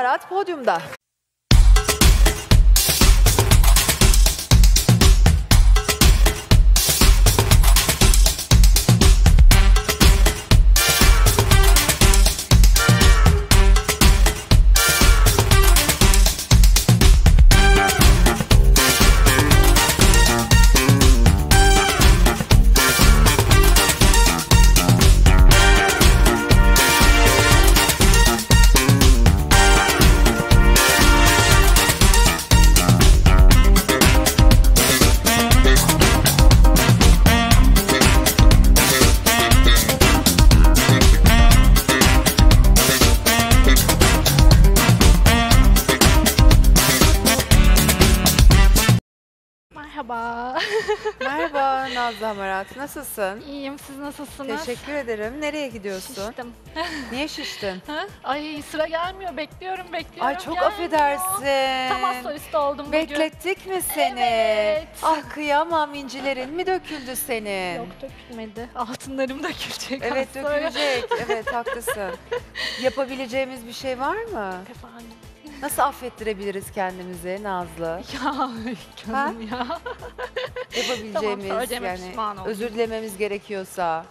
Hamarat podyumda. Merhaba. Merhaba Nazlı Hamarat, nasılsın? İyiyim, siz nasılsınız? Teşekkür ederim. Nereye gidiyorsun? Şiştim. Niye şiştin? Ay sıra gelmiyor, bekliyorum. Ay çok gelmiyor. affedersin. Tam astrolist oldum bugün. Beklettik mi seni? Evet. Ah kıyamam, incilerin mi döküldü senin? Yok dökülmedi. Altınlarım dökülecek. Evet az sonra. dökülecek. Evet haklısın. Yapabileceğimiz bir şey var mı? Efendim. Nasıl affettirebiliriz kendimizi Nazlı? Ya canım ya. Yapabileceğimiz söyleyeceğime yani pişman oldum. özür dilememiz gerekiyorsa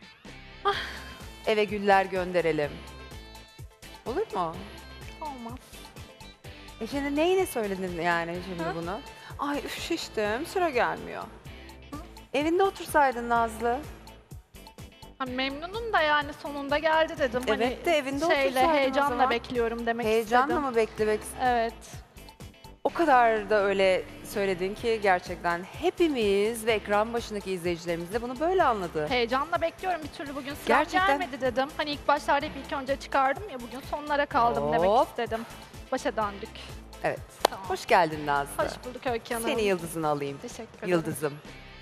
eve güller gönderelim. Olur mu? Olmaz. Şimdi neyine söyledin yani şimdi Ha? bunu? Ay üf şiştim, sıra gelmiyor. Evinde otursaydın Nazlı. Ha, memnunum da yani sonunda geldi dedim. Evet de evinde otursaydın o heyecanla zaman. bekliyorum demek Heyecanla istedim. mı beklemek? Evet. O kadar da öyle söyledin ki gerçekten hepimiz ve ekran başındaki izleyicilerimiz de bunu böyle anladı. Heyecanla bekliyorum, bir türlü bugün sıram Gerçekten- gelmedi dedim. Hani ilk başlarda hep ilk önce çıkardım ya, bugün sonlara kaldım Hop. demek istedim. Başa döndük. Evet. Tamam. Hoş geldin Nazlı. Hoş bulduk Öykü Hanım. Seni yıldızını alayım. Teşekkür ederim. Yıldızım.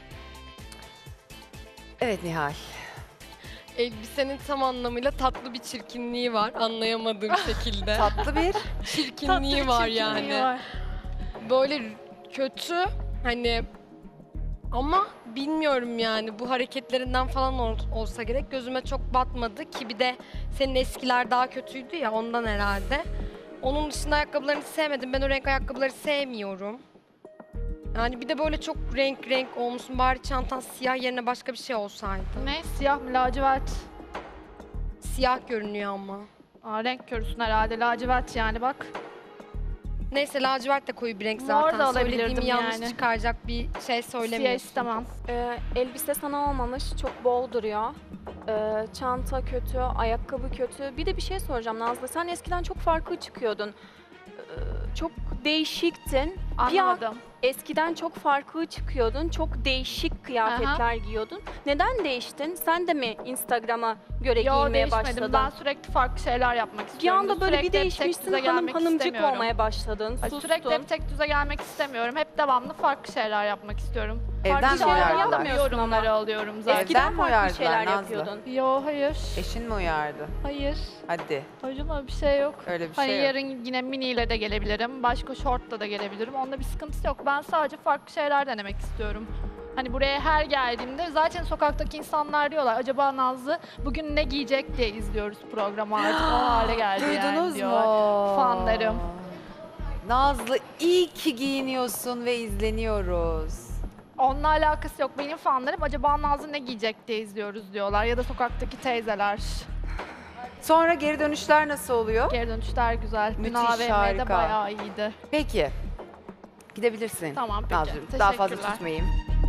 Evet Nihal. Elbisenin tam anlamıyla tatlı bir çirkinliği var anlayamadığım şekilde. Tatlı bir çirkinliği Tatlı bir var çirkinliği yani. var. Böyle kötü hani ama bilmiyorum yani bu hareketlerinden falan olsa gerek gözüme çok batmadı ki bir de senin eskiler daha kötüydü ya ondan herhalde. Onun dışında ayakkabılarını sevmedim. Ben o renk ayakkabıları sevmiyorum. Yani bir de böyle çok renk olmuşsun. Bari çantan siyah yerine başka bir şey olsaydı. Ne? Siyah mı? Lacivert. Siyah görünüyor ama. Aa, renk körüsün herhalde. Lacivert yani bak. Neyse lacivert de koyu bir renk Mor zaten. da Söylediğimi alabilirdim yanlış yani. çıkaracak bir şey Siyah söylemiyorsun. istemem. Elbise sana olmamış, çok bol duruyor. Çanta kötü, ayakkabı kötü. Bir de bir şey soracağım Nazlı. Sen eskiden çok farklı çıkıyordun. Çok değişiktin. Bir an Anlamadım. eskiden çok farklı çıkıyordun. Çok değişik kıyafetler giyiyordun. Neden değiştin? Sen de mi Instagram'a göre Yo, giymeye değişmedim. başladın? Ben sürekli farklı şeyler yapmak Bir istiyorum. anda böyle bir Sürekli hep tek değişmişsin, düze gelmek hanımcık istemiyorum. olmaya başladın. Ay, Sustun. sürekli hep tek düze gelmek istemiyorum. Hep devamlı farklı şeyler yapmak istiyorum. Evden Farklı mi şeyler uyardılar? yapamıyorum, Ama. yorumları alıyorum zaten. Eskiden mi farklı uyardılar şeyler Nazlı? yapıyordun. Yo hayır. Eşin mi uyardı? Hayır. Hadi. Hocam öyle bir şey yok. Öyle bir Hani şey yok. yarın yine miniyle de gelebilirim. Başka şortla da gelebilirim. Onda bir sıkıntısı yok. Ben sadece farklı şeyler denemek istiyorum. Hani buraya her geldiğimde zaten sokaktaki insanlar diyorlar acaba Nazlı bugün ne giyecek diye izliyoruz programı artık o hale geldi yani Duydunuz diyorlar. mu? Fanlarım. Nazlı iyi ki giyiniyorsun ve izleniyoruz. Onunla alakası yok. Benim fanlarım acaba Nazlı ne giyecek diye izliyoruz diyorlar. Ya da sokaktaki teyzeler. Sonra geri dönüşler nasıl oluyor? Geri dönüşler güzel. Dün Müthiş, AVM'de harika. bayağı iyiydi. Peki. Gidebilirsin. Tamam peki. Nazlı'cığım daha fazla Teşekkürler. tutmayayım.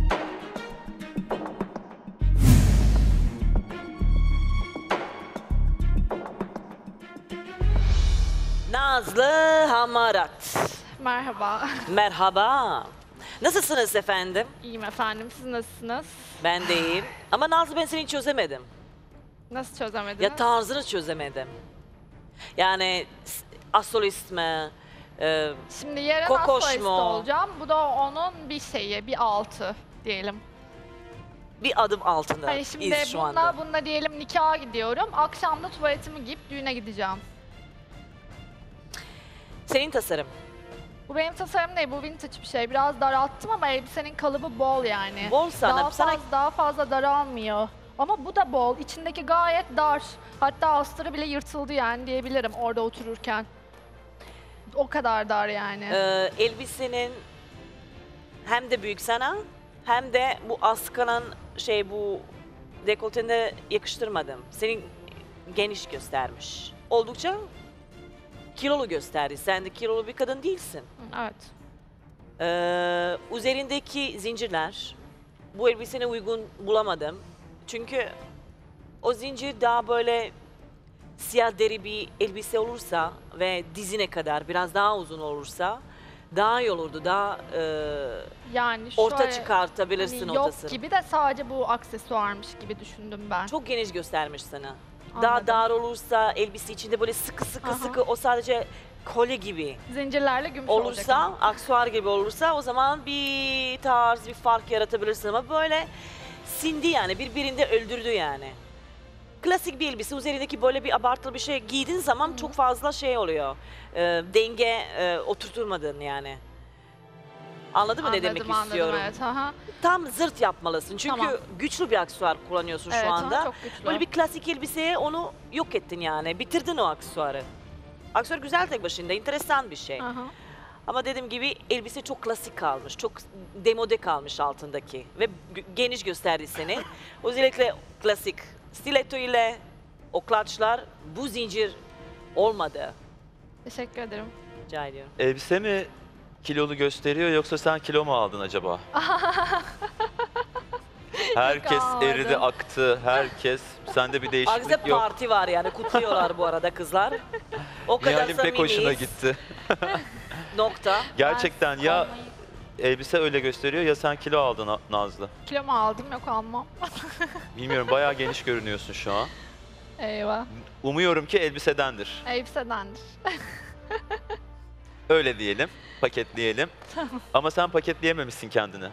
Nazlı Hamarat. Merhaba. Merhaba. Nasılsınız efendim? İyiyim efendim. Siz nasılsınız? Ben de iyiyim. Ama Nazlı ben seni çözemedim. Nasıl çözemediniz? Ya tarzını çözemedim. Yani astrolist mi? Şimdi yarın Kokoş astrolist mu? olacağım. Bu da onun bir şeyi, bir altı diyelim. Bir adım altında Hani şimdi şu anda. bununla diyelim nikaha gidiyorum. Akşam da tuvaletimi giyip düğüne gideceğim. Senin tasarım. Bu benim tasarım değil, bu vintage bir şey. Biraz daralttım ama elbisenin kalıbı bol yani. Bol sana. Daha fazla daralmıyor. Ama bu da bol. İçindeki gayet dar. Hatta astarı bile yırtıldı yani diyebilirim orada otururken. o kadar dar yani. Elbisenin hem de büyük sana hem de bu askının bu dekoltende yakıştırmadım. Senin geniş göstermiş. Oldukça kilolu gösterdi. Sen de kilolu bir kadın değilsin. Evet. Üzerindeki zincirler bu elbisene uygun bulamadım. Çünkü o zincir daha böyle siyah deri bir elbise olursa ve dizine kadar biraz daha uzun olursa daha iyi olurdu. Daha Yani orta şöyle, çıkartabilirsin hani o yok tasarım. gibi de sadece bu aksesuarmış gibi düşündüm ben. Çok geniş göstermiş sana. Daha Anladım. dar olursa elbise içinde böyle sıkı Aha. sıkı o sadece kolye gibi Zincirlerle gümüş olacak olursa, ama. aksuar gibi olursa o zaman bir tarz, bir fark yaratabilirsin ama böyle sindi yani, birbirinde öldürdü yani. Klasik bir elbise, üzerindeki böyle bir abartılı bir şey giydiğin zaman çok fazla oluyor. Denge oturtturmadın yani. Anladın mı ne demek Anladım, istiyorum? evet. Aha. Tam zırt yapmalısın çünkü Tamam. güçlü bir aksesuar kullanıyorsun Evet, şu aha, anda. çok güçlü. Böyle bir klasik elbiseye onu yok ettin yani, bitirdin o aksesuarı. Aksesuar güzel tek başına, enteresan bir şey. Aha. Ama dediğim gibi elbise çok klasik kalmış, çok demode kalmış altındaki ve geniş gösterdi seni. Özellikle klasik stiletto ile o clutchlar, bu zincir olmadı. Teşekkür ederim. Rica ediyorum. Elbise mi kilolu gösteriyor yoksa sen kilo mu aldın acaba? Herkes almadım. eridi, aktı. Herkes. Sende bir Ayrıca değişiklik yok. parti var yani, kutluyorlar bu arada kızlar. O kadar Nihal'in pek hoşuna samimiyiz. gitti. Nokta. Gerçekten ya elbise öyle gösteriyor ya sen kilo aldın Nazlı. Kilo mu aldım? Yok almam. Bilmiyorum, bayağı geniş görünüyorsun şu an. Eyvah. Umuyorum ki elbisedendir. Elbisedendir. Öyle diyelim, paketleyelim. Ama sen paketleyememişsin kendini.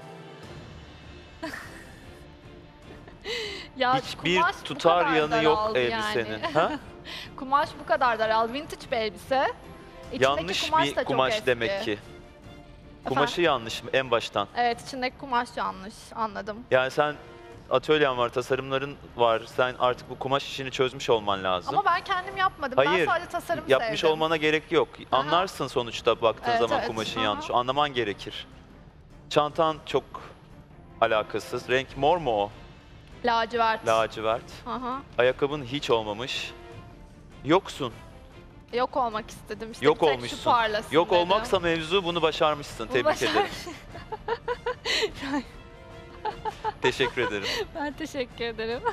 Ya Hiçbir kumaş bu tutar kadar yanı yok daraldı elbisenin. yani. Ha? Kumaş bu kadar daraldı. Vintage bir elbise. İçindeki Yanlış kumaş bir da çok kumaş eski. demek ki. Kumaşı yanlış en baştan. Evet, içindeki kumaş yanlış. Anladım. Yani sen atölyen var, tasarımların var. Sen artık bu kumaş işini çözmüş olman lazım. Ama ben kendim yapmadım. Hayır, Ben sadece tasarım yapmış sevdim. olmana gerek yok. Aha. Anlarsın sonuçta baktığın Evet, zaman evet. kumaşın Aha. yanlış. Anlaman gerekir. Çantan çok alakasız. Renk mor mu o? Lacivert. Lacivert. Aha. Ayakkabın hiç olmamış. Yoksun. Yok olmak istedim. İşte Yok bir tek olmuşsun. Şu parlasın Yok dedim. olmaksa mevzu, bunu başarmışsın. Bunu Tebrik ederim. Teşekkür ederim. Ben teşekkür ederim.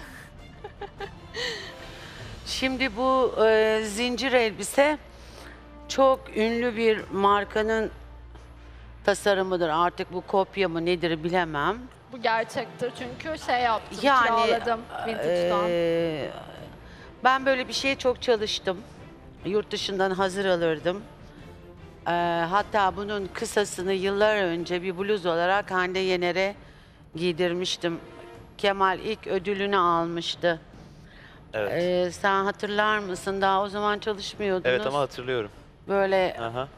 Şimdi bu zincir elbise çok ünlü bir markanın tasarımıdır. Artık bu kopya mı nedir bilemem. Bu gerçektir çünkü yaptım, Yani kiraladım Vintage'dan. Ben böyle bir şeye çok çalıştım. Yurt dışından hazır alırdım. Hatta bunun kısasını yıllar önce bir bluz olarak Hande Yener'e giydirmiştim. Kemal ilk ödülünü almıştı. Evet. Sen hatırlar mısın? Daha o zaman çalışmıyordunuz. Evet ama hatırlıyorum. Böyle Aha.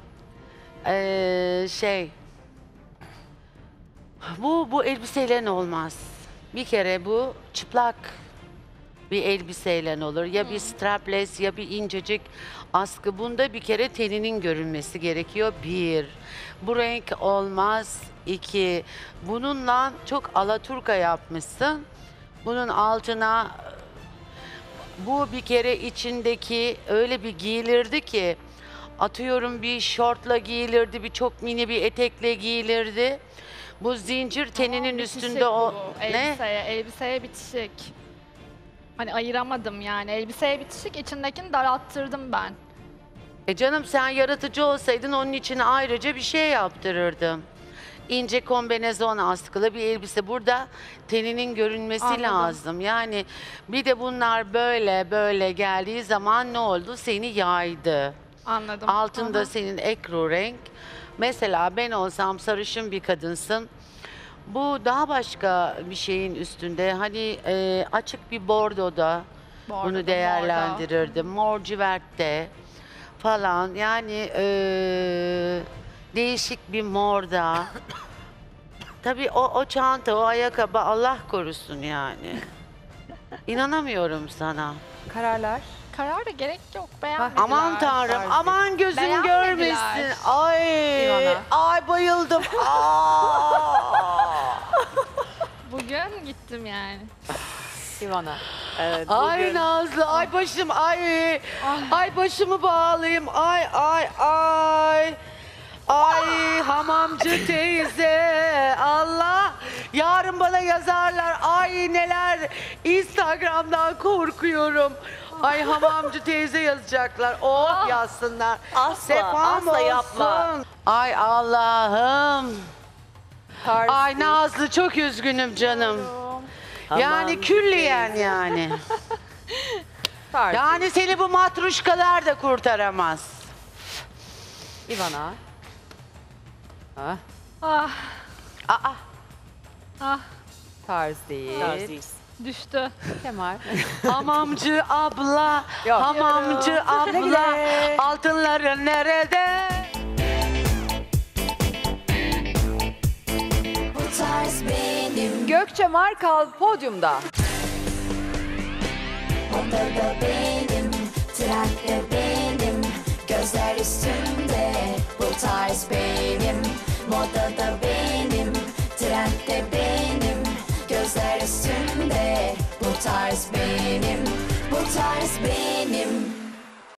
bu elbiseyle olmaz. Bir kere bu çıplak bir elbiseyle olur. Ya bir strapless ya bir incecik askı. Bunda bir kere teninin görünmesi gerekiyor. Bir. Bu renk olmaz. İki. Bununla çok alaturka yapmışsın. Bunun altına bu bir kere içindeki öyle bir giyilirdi ki, atıyorum bir şortla giyilirdi, bir çok mini bir etekle giyilirdi. Bu zincir teninin Tamam, üstünde bitişik o bu. ne? Elbiseye bitişik. Hani ayıramadım yani. Elbiseye bitişik, içindekini daralttırdım ben. Canım, sen yaratıcı olsaydın onun için ayrıca bir şey yaptırırdım. İnce kombinezon askılı bir elbise. Burada teninin görünmesi Anladım. lazım. Yani bir de bunlar böyle geldiği zaman ne oldu? Seni yaydı. Anladım. Altında Aha. senin ekru renk. Mesela ben olsam, sarışın bir kadınsın. Bu daha başka bir şeyin üstünde. Hani açık bir bordoda Bordoda, bunu morda. değerlendirirdim. Mor civertte falan. Yani değişik bir morda. Tabii o çanta, o ayakkabı Allah korusun yani. İnanamıyorum sana. Kararlar. karara gerek yok. Beğenmediler. Aman tanrım, Tarzı. aman gözün Beğenmediler. görmesin. Ay, İvana. ay bayıldım. Aa! Bugün gittim yani. Ivana. Ay Nazlı, ay başım, ay başımı bağlayayım, ay. Ay hamamcı teyze, Allah, yarın bana yazarlar, ay neler, Instagram'dan korkuyorum. Ay hamamcı teyze yazacaklar, oh yazsınlar. Asla, Sefam asla yapma. olsun. Ay Allah'ım. Tarz Ay değil. Nazlı çok üzgünüm canım. Yani Hamamcı külliyen yani. Tarz Yani seni bu matruşkalar da kurtaramaz. Ivana. Ah, Ah, Aa, ah, tarz değil. Tarz. düştü. Kemal. hamamcı abla, Yok. hamamcı abla, güle. altınların nerede? Bu tarz benim, Gökçe Markal podyumda. odada benim, trendde benim, gözler üstümde. Bu tarz benim, modada benim, trendde benim, gözler üstümde. Bu tarz benim, bu tarz benim.